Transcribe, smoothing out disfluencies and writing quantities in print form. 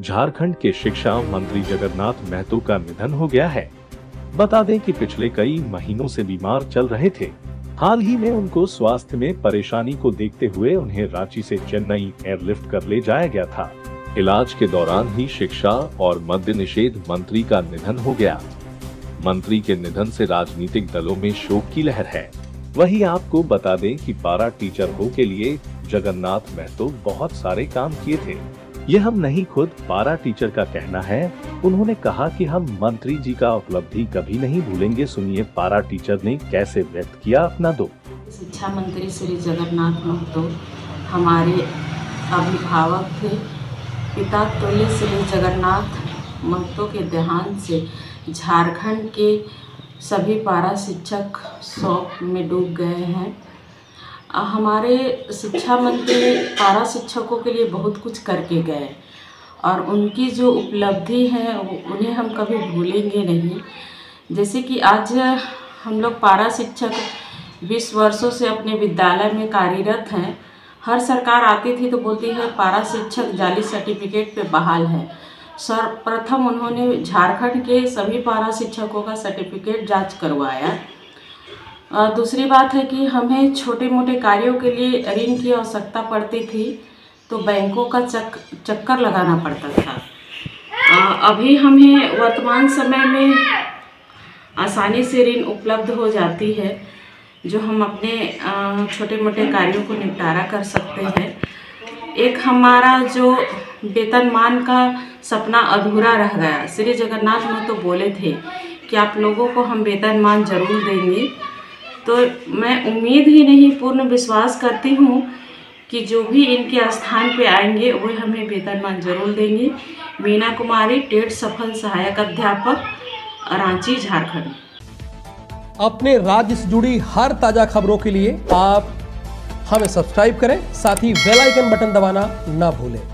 झारखंड के शिक्षा मंत्री जगन्नाथ महतो का निधन हो गया है। बता दें कि पिछले कई महीनों से बीमार चल रहे थे। हाल ही में उनको स्वास्थ्य में परेशानी को देखते हुए उन्हें रांची से चेन्नई एयरलिफ्ट कर ले जाया गया था। इलाज के दौरान ही शिक्षा और मद्य निषेध मंत्री का निधन हो गया। मंत्री के निधन से राजनीतिक दलों में शोक की लहर है। वहीं आपको बता दें कि पारा टीचर हो के लिए जगन्नाथ महतो बहुत सारे काम किए थे। ये हम नहीं, खुद पारा टीचर का कहना है। उन्होंने कहा कि हम मंत्री जी का उपलब्धि कभी नहीं भूलेंगे। सुनिए पारा टीचर ने कैसे व्यक्त किया अपना दुख। शिक्षा मंत्री श्री जगन्नाथ महतो हमारे अभिभावक थे। पिता तुल्य श्री जगन्नाथ महतो के देहांत से झारखंड के सभी पारा शिक्षक शोक में डूब गए हैं। हमारे शिक्षा मंत्री पारा शिक्षकों के लिए बहुत कुछ करके गए और उनकी जो उपलब्धि है उन्हें हम कभी भूलेंगे नहीं। जैसे कि आज हम लोग पारा शिक्षक 20 वर्षों से अपने विद्यालय में कार्यरत हैं। हर सरकार आती थी तो बोलती है पारा शिक्षक जाली सर्टिफिकेट पे बहाल है। सर्वप्रथम उन्होंने झारखंड के सभी पारा शिक्षकों का सर्टिफिकेट जांच करवाया। दूसरी बात है कि हमें छोटे मोटे कार्यों के लिए ऋण की आवश्यकता पड़ती थी तो बैंकों का चक्कर लगाना पड़ता था। अभी हमें वर्तमान समय में आसानी से ऋण उपलब्ध हो जाती है जो हम अपने छोटे मोटे कार्यों को निपटारा कर सकते हैं। एक हमारा जो वेतनमान का सपना अधूरा रह गया। श्री जगन्नाथ महतो बोले थे कि आप लोगों को हम वेतनमान जरूर देंगे, तो मैं उम्मीद ही नहीं पूर्ण विश्वास करती हूँ कि जो भी इनके स्थान पे आएंगे वो हमें वेतनमान जरूर देंगे। मीना कुमारी, टेट सफल सहायक अध्यापक, रांची, झारखंड। अपने राज्य से जुड़ी हर ताजा खबरों के लिए आप हमें सब्सक्राइब करें, साथ ही बेल आइकन बटन दबाना ना भूलें।